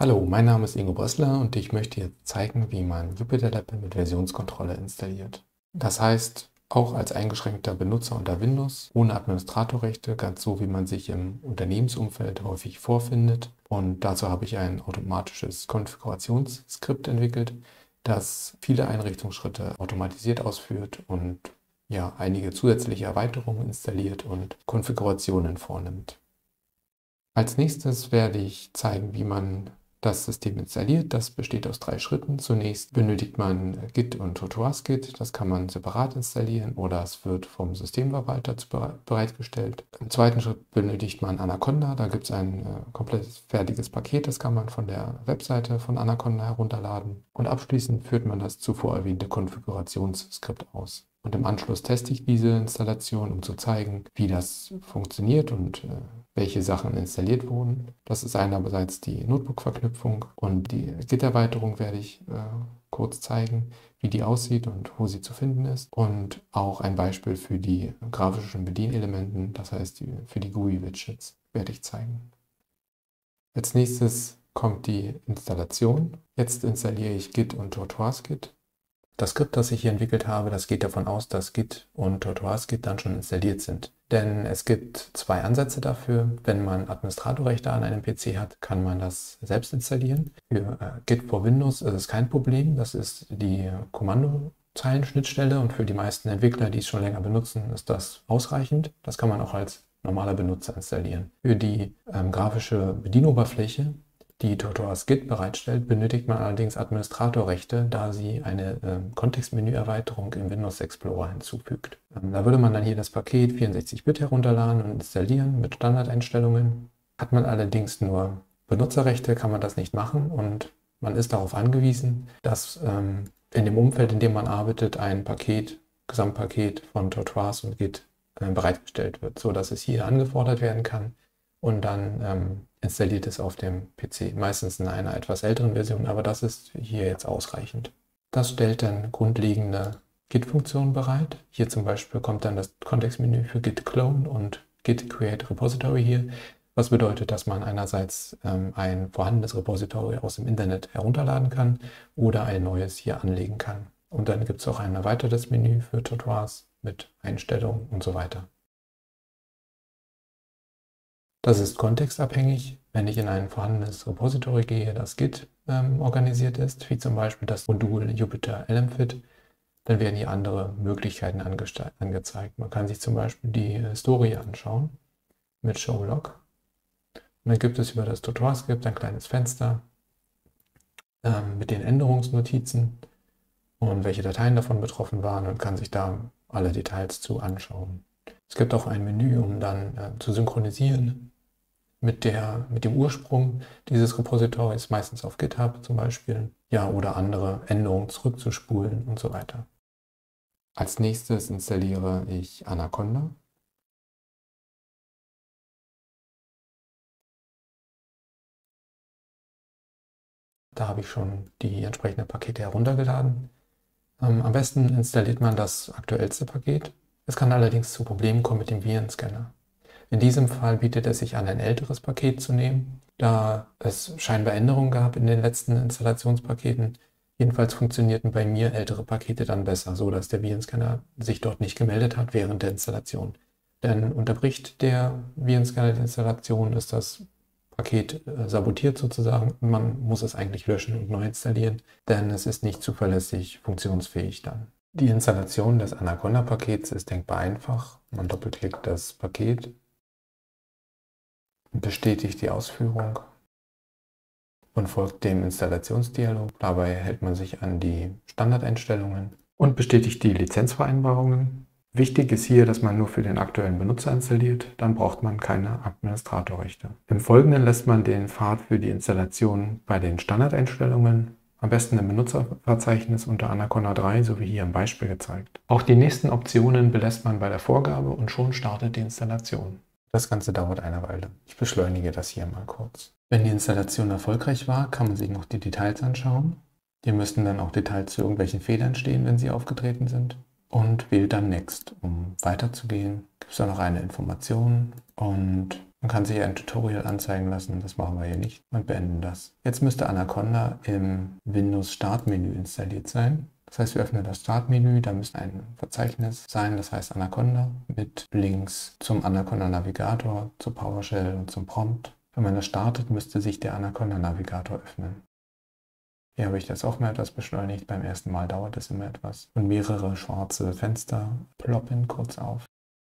Hallo, mein Name ist Ingo Brössler und ich möchte jetzt zeigen, wie man JupyterLab mit Versionskontrolle installiert. Das heißt, auch als eingeschränkter Benutzer unter Windows, ohne Administratorrechte, ganz so wie man sich im Unternehmensumfeld häufig vorfindet. Und dazu habe ich ein automatisches Konfigurationsskript entwickelt, das viele Einrichtungsschritte automatisiert ausführt und ja, einige zusätzliche Erweiterungen installiert und Konfigurationen vornimmt. Als nächstes werde ich zeigen, wie man das System installiert. Das besteht aus 3 Schritten. Zunächst benötigt man Git und ToToWASGit. Das kann man separat installieren oder es wird vom Systemverwalter bereitgestellt. Im zweiten Schritt benötigt man Anaconda. Da gibt es ein komplett fertiges Paket. Das kann man von der Webseite von Anaconda herunterladen. Und abschließend führt man das zuvor erwähnte Konfigurationsskript aus. Und im Anschluss teste ich diese Installation, um zu zeigen, wie das funktioniert und welche Sachen installiert wurden. Das ist einerseits die Notebook-Verknüpfung und die Git-Erweiterung werde ich kurz zeigen, wie die aussieht und wo sie zu finden ist. Und auch ein Beispiel für die grafischen Bedienelementen, das heißt für die GUI-Widgets, werde ich zeigen. Als nächstes kommt die Installation. Jetzt installiere ich Git und ToToWASGit. Das Skript, das ich hier entwickelt habe, das geht davon aus, dass Git und ToToWASGit dann schon installiert sind. Denn es gibt 2 Ansätze dafür. Wenn man Administratorrechte an einem PC hat, kann man das selbst installieren. Für Git for Windows ist es kein Problem. Das ist die Kommandozeilenschnittstelle und für die meisten Entwickler, die es schon länger benutzen, ist das ausreichend. Das kann man auch als normaler Benutzer installieren. Für die grafische Bedienoberfläche, die ToToWASGit bereitstellt, benötigt man allerdings Administratorrechte, da sie eine Kontextmenü-Erweiterung im Windows Explorer hinzufügt. Da würde man dann hier das Paket 64-Bit herunterladen und installieren mit Standardeinstellungen. Hat man allerdings nur Benutzerrechte, kann man das nicht machen und man ist darauf angewiesen, dass in dem Umfeld, in dem man arbeitet, ein Gesamtpaket von ToToWAS und Git bereitgestellt wird, sodass es hier angefordert werden kann und dann installiert es auf dem PC, meistens in einer etwas älteren Version, aber das ist hier jetzt ausreichend. Das stellt dann grundlegende Git-Funktionen bereit. Hier zum Beispiel kommt dann das Kontextmenü für Git Clone und Git Create Repository hier, was bedeutet, dass man einerseits ein vorhandenes Repository aus dem Internet herunterladen kann oder ein neues hier anlegen kann. Und dann gibt es auch ein erweitertes Menü für ToToWAS mit Einstellungen und so weiter. Das ist kontextabhängig. Wenn ich in ein vorhandenes Repository gehe, das Git organisiert ist, wie zum Beispiel das Modul Jupyter LMFit, dann werden hier andere Möglichkeiten angezeigt. Man kann sich zum Beispiel die Historie anschauen mit Show Log. Und dann gibt es über das ToToWASGit ein kleines Fenster mit den Änderungsnotizen und welche Dateien davon betroffen waren und kann sich da alle Details zu anschauen. Es gibt auch ein Menü, um dann zu synchronisieren mit dem Ursprung dieses Repositories, meistens auf GitHub zum Beispiel, ja, oder andere Änderungen zurückzuspulen und so weiter. Als nächstes installiere ich Anaconda. Da habe ich schon die entsprechenden Pakete heruntergeladen. Am besten installiert man das aktuellste Paket. Es kann allerdings zu Problemen kommen mit dem Virenscanner. In diesem Fall bietet es sich an, ein älteres Paket zu nehmen, da es scheinbar Änderungen gab in den letzten Installationspaketen. Jedenfalls funktionierten bei mir ältere Pakete dann besser, so dass der Virenscanner sich dort nicht gemeldet hat während der Installation. Denn unterbricht der Virenscanner die Installation, ist das Paket sabotiert sozusagen. Man muss es eigentlich löschen und neu installieren, denn es ist nicht zuverlässig funktionsfähig dann. Die Installation des Anaconda-Pakets ist denkbar einfach. Man doppelklickt das Paket, bestätigt die Ausführung und folgt dem Installationsdialog. Dabei hält man sich an die Standardeinstellungen und bestätigt die Lizenzvereinbarungen. Wichtig ist hier, dass man nur für den aktuellen Benutzer installiert, dann braucht man keine Administratorrechte. Im Folgenden lässt man den Pfad für die Installation bei den Standardeinstellungen, am besten im Benutzerverzeichnis unter Anaconda 3, so wie hier im Beispiel gezeigt. Auch die nächsten Optionen belässt man bei der Vorgabe und schon startet die Installation. Das Ganze dauert eine Weile. Ich beschleunige das hier mal kurz. Wenn die Installation erfolgreich war, kann man sich noch die Details anschauen. Hier müssten dann auch Details zu irgendwelchen Fehlern stehen, wenn sie aufgetreten sind. Und wählt dann Next. Um weiterzugehen, gibt es da noch eine Information und Man kann sich ein Tutorial anzeigen lassen, das machen wir hier nicht und beenden das. Jetzt müsste Anaconda im Windows Startmenü installiert sein. Das heißt, wir öffnen das Startmenü, da müsste ein Verzeichnis sein, das heißt Anaconda, mit Links zum Anaconda Navigator, zu PowerShell und zum Prompt. Wenn man das startet, müsste sich der Anaconda Navigator öffnen. Hier habe ich das auch mal etwas beschleunigt. Beim ersten Mal dauert es immer etwas. Und mehrere schwarze Fenster ploppen kurz auf.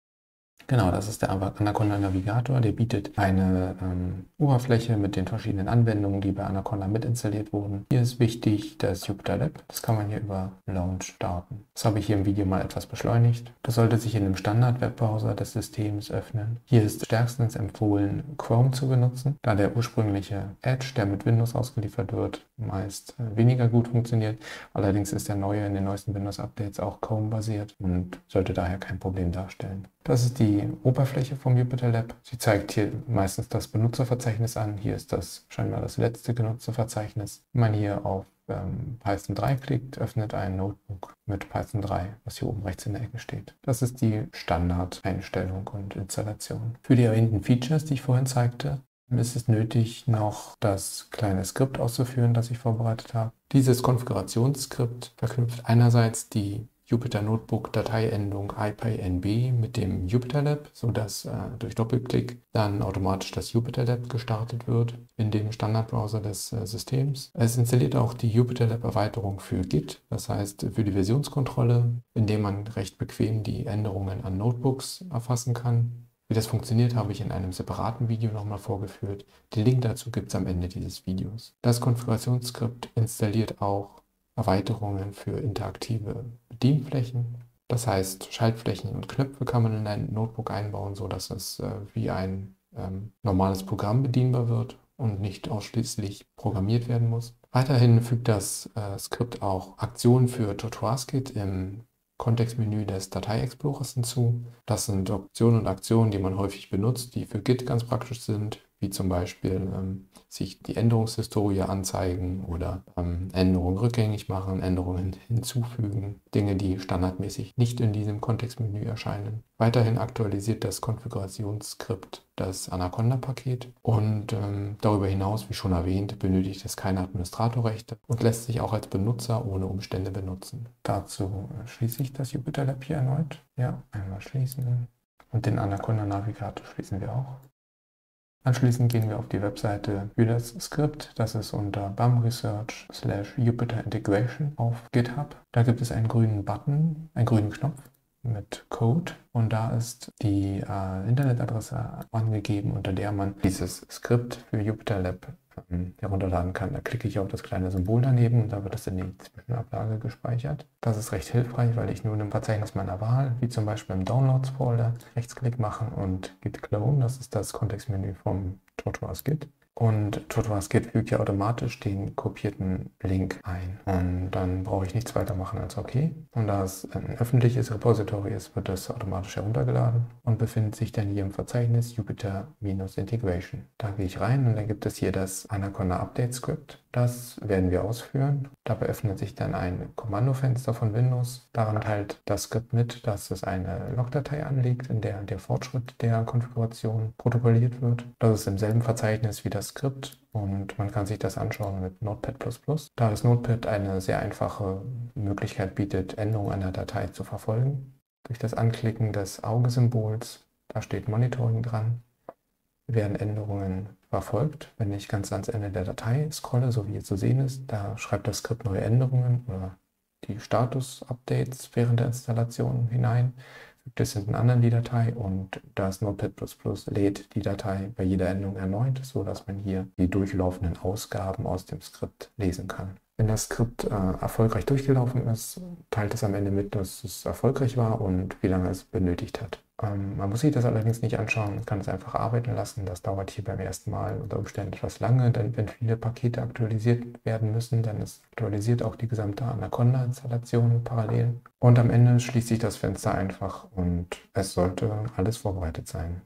Genau, das ist der Anaconda Navigator. Der bietet eine Oberfläche mit den verschiedenen Anwendungen, die bei Anaconda mit installiert wurden. Hier ist wichtig das Jupyter Lab. Das kann man hier über Launch starten. Das habe ich hier im Video mal etwas beschleunigt. Das sollte sich in einem Standard-Webbrowser des Systems öffnen. Hier ist stärkstens empfohlen, Chrome zu benutzen, da der ursprüngliche Edge, der mit Windows ausgeliefert wird, meist weniger gut funktioniert. Allerdings ist der neue in den neuesten Windows-Updates auch Chrome-basiert und sollte daher kein Problem darstellen. Das ist die Oberfläche vom Jupyter Lab. Sie zeigt hier meistens das Benutzerverzeichnis an. Hier ist das scheinbar das letzte Benutzerverzeichnis. Wenn man hier auf Python 3 klickt, öffnet ein Notebook mit Python 3, was hier oben rechts in der Ecke steht. Das ist die Standardeinstellung und Installation. Für die erwähnten Features, die ich vorhin zeigte, ist es nötig, noch das kleine Skript auszuführen, das ich vorbereitet habe. Dieses Konfigurationsskript verknüpft einerseits die Jupyter Notebook Dateiendung IPyNB mit dem Jupyter Lab, sodass durch Doppelklick dann automatisch das Jupyter Lab gestartet wird in dem Standardbrowser des Systems. Es installiert auch die Jupyter Lab Erweiterung für Git, das heißt für die Versionskontrolle, indem man recht bequem die Änderungen an Notebooks erfassen kann. Wie das funktioniert, habe ich in einem separaten Video nochmal vorgeführt. Den Link dazu gibt es am Ende dieses Videos. Das Konfigurationsskript installiert auch Erweiterungen für interaktive Bedienflächen. Das heißt, Schaltflächen und Knöpfe kann man in ein Notebook einbauen, sodass es wie ein normales Programm bedienbar wird und nicht ausschließlich programmiert werden muss. Weiterhin fügt das Skript auch Aktionen für TotalTaskIt im Kontextmenü des Datei-Explorers hinzu. Das sind Optionen und Aktionen, die man häufig benutzt, die für Git ganz praktisch sind, wie zum Beispiel sich die Änderungshistorie anzeigen oder Änderungen rückgängig machen, Änderungen hinzufügen, Dinge, die standardmäßig nicht in diesem Kontextmenü erscheinen. Weiterhin aktualisiert das Konfigurationsskript das Anaconda-Paket und darüber hinaus, wie schon erwähnt, benötigt es keine Administratorrechte und lässt sich auch als Benutzer ohne Umstände benutzen. Dazu schließe ich das Jupyter Lab hier erneut. Ja, einmal schließen und den Anaconda-Navigator schließen wir auch. Anschließend gehen wir auf die Webseite für das Skript. Das ist unter bamresearch/Jupyter Integration auf GitHub. Da gibt es einen grünen Button, einen grünen Knopf mit Code und da ist die Internetadresse angegeben, unter der man dieses Skript für Jupyter Lab herunterladen kann. Da klicke ich auf das kleine Symbol daneben und da wird es in die Zwischenablage gespeichert. Das ist recht hilfreich, weil ich nun im Verzeichnis meiner Wahl, wie zum Beispiel im Downloads-Folder, Rechtsklick machen und Git clone, das ist das Kontextmenü vom TotalTaskIt. Und TotalTaskIt fügt ja automatisch den kopierten Link ein. Und dann brauche ich nichts weiter machen als OK. Und da es ein öffentliches Repository ist, wird das automatisch heruntergeladen und befindet sich dann hier im Verzeichnis Jupyter-Integration. Da gehe ich rein und dann gibt es hier das Anaconda Update Script. Das werden wir ausführen. Dabei öffnet sich dann ein Kommandofenster von Windows. Daran teilt das Skript mit, dass es eine Logdatei anlegt, in der der Fortschritt der Konfiguration protokolliert wird. Das ist im selben Verzeichnis wie das Skript und man kann sich das anschauen mit Notepad++. Da das Notepad eine sehr einfache Möglichkeit bietet, Änderungen einer Datei zu verfolgen. Durch das Anklicken des Auge-Symbols, da steht Monitoring dran, werden Änderungen verfolgt. Wenn ich ganz ans Ende der Datei scrolle, so wie hier zu sehen ist, da schreibt das Skript neue Änderungen oder die Status-Updates während der Installation hinein, fügt es in eine andere Datei und das Notepad++ lädt die Datei bei jeder Änderung erneut, sodass man hier die durchlaufenden Ausgaben aus dem Skript lesen kann. Wenn das Skript erfolgreich durchgelaufen ist, teilt es am Ende mit, dass es erfolgreich war und wie lange es benötigt hat. Man muss sich das allerdings nicht anschauen, man kann es einfach arbeiten lassen. Das dauert hier beim ersten Mal unter Umständen etwas lange, denn wenn viele Pakete aktualisiert werden müssen, dann ist aktualisiert auch die gesamte Anaconda-Installation parallel. Und am Ende schließt sich das Fenster einfach und es sollte alles vorbereitet sein.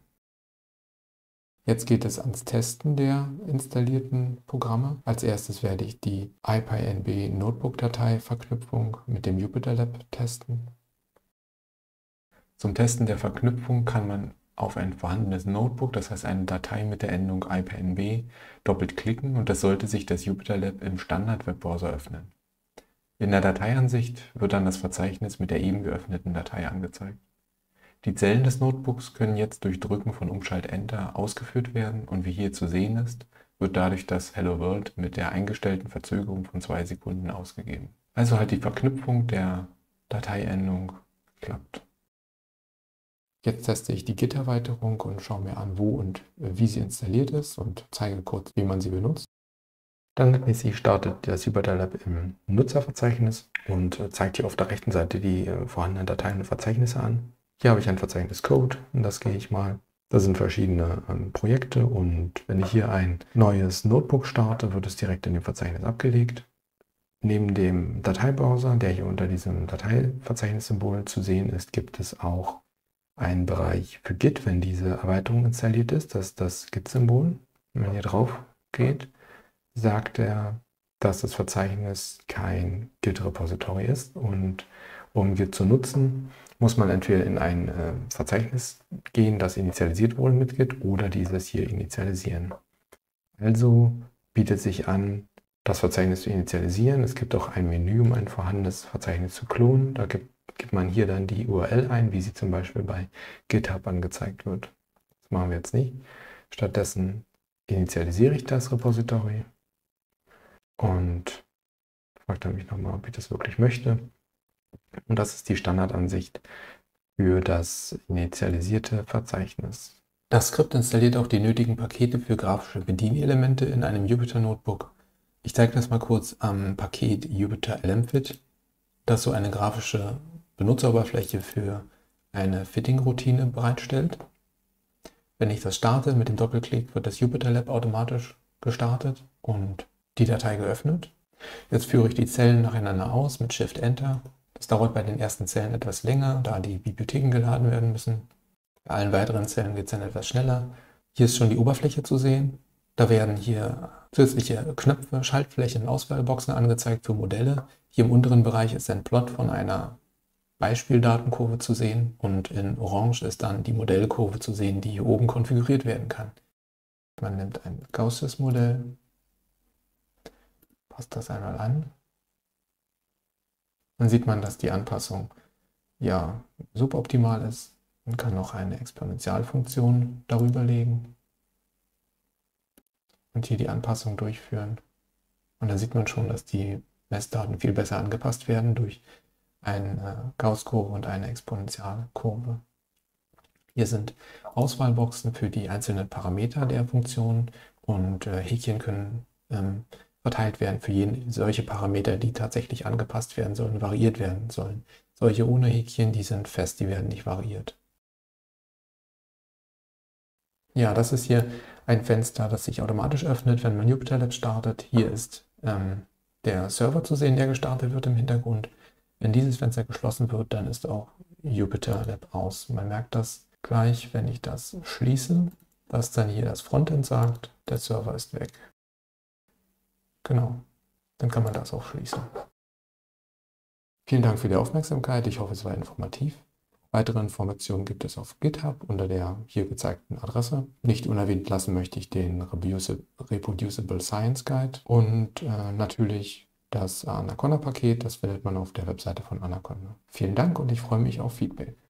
Jetzt geht es ans Testen der installierten Programme. Als erstes werde ich die IPyNB Notebook-Datei-Verknüpfung mit dem Jupyter Lab testen. Zum Testen der Verknüpfung kann man auf ein vorhandenes Notebook, das heißt eine Datei mit der Endung IPNB, doppelt klicken und es sollte sich das JupyterLab im Standard-Webbrowser öffnen. In der Dateiansicht wird dann das Verzeichnis mit der eben geöffneten Datei angezeigt. Die Zellen des Notebooks können jetzt durch Drücken von Umschalt-Enter ausgeführt werden und wie hier zu sehen ist, wird dadurch das Hello World mit der eingestellten Verzögerung von 2 Sekunden ausgegeben. Also hat die Verknüpfung der Dateiendung geklappt. Jetzt teste ich die Git-Erweiterung und schaue mir an, wo und wie sie installiert ist und zeige kurz, wie man sie benutzt. Standardmäßig startet das JupyterLab im Nutzerverzeichnis und zeigt hier auf der rechten Seite die vorhandenen Dateien und Verzeichnisse an. Hier habe ich ein Verzeichnis Code und das gehe ich mal. Da sind verschiedene Projekte und wenn ich hier ein neues Notebook starte, wird es direkt in dem Verzeichnis abgelegt. Neben dem Dateibrowser, der hier unter diesem Dateiverzeichnissymbol zu sehen ist, gibt es auch einen Bereich für Git, wenn diese Erweiterung installiert ist. Das ist das Git-Symbol. Wenn man hier drauf geht, sagt er, dass das Verzeichnis kein Git-Repository ist und um Git zu nutzen, muss man entweder in ein Verzeichnis gehen, das initialisiert wurde mit Git, oder dieses hier initialisieren. Also bietet sich an, das Verzeichnis zu initialisieren. Es gibt auch ein Menü, um ein vorhandenes Verzeichnis zu klonen. Da gibt man hier dann die URL ein, wie sie zum Beispiel bei GitHub angezeigt wird. Das machen wir jetzt nicht. Stattdessen initialisiere ich das Repository und fragt er mich nochmal, ob ich das wirklich möchte. Und das ist die Standardansicht für das initialisierte Verzeichnis. Das Skript installiert auch die nötigen Pakete für grafische Bedienelemente in einem Jupyter Notebook. Ich zeige das mal kurz am Paket JupyterLMFit, das so eine grafische Benutzeroberfläche für eine Fitting-Routine bereitstellt. Wenn ich das starte mit dem Doppelklick, wird das JupyterLab automatisch gestartet und die Datei geöffnet. Jetzt führe ich die Zellen nacheinander aus mit Shift-Enter. Das dauert bei den ersten Zellen etwas länger, da die Bibliotheken geladen werden müssen. Bei allen weiteren Zellen geht es dann etwas schneller. Hier ist schon die Oberfläche zu sehen. Da werden hier zusätzliche Knöpfe, Schaltflächen und Auswahlboxen angezeigt für Modelle. Hier im unteren Bereich ist ein Plot von einer Beispieldatenkurve zu sehen und in Orange ist dann die Modellkurve zu sehen, die hier oben konfiguriert werden kann. Man nimmt ein Gaußsches Modell, passt das einmal an. Dann sieht man, dass die Anpassung ja suboptimal ist. Man kann noch eine Exponentialfunktion darüber legen und hier die Anpassung durchführen. Und da sieht man schon, dass die Messdaten viel besser angepasst werden durch eine Gaußkurve und eine Exponentialkurve. Hier sind Auswahlboxen für die einzelnen Parameter der Funktion und Häkchen können verteilt werden für solche Parameter, die tatsächlich angepasst werden sollen, variiert werden sollen. Solche ohne Häkchen, die sind fest, die werden nicht variiert. Ja, das ist hier ein Fenster, das sich automatisch öffnet, wenn man JupyterLab startet. Hier ist der Server zu sehen, der gestartet wird im Hintergrund. Wenn dieses Fenster geschlossen wird, dann ist auch JupyterLab aus. Man merkt das gleich, wenn ich das schließe, dass dann hier das Frontend sagt, der Server ist weg. Genau, dann kann man das auch schließen. Vielen Dank für die Aufmerksamkeit. Ich hoffe, es war informativ. Weitere Informationen gibt es auf GitHub unter der hier gezeigten Adresse. Nicht unerwähnt lassen möchte ich den Reproducible Science Guide und natürlich das Anaconda-Paket. Das findet man auf der Webseite von Anaconda. Vielen Dank und ich freue mich auf Feedback.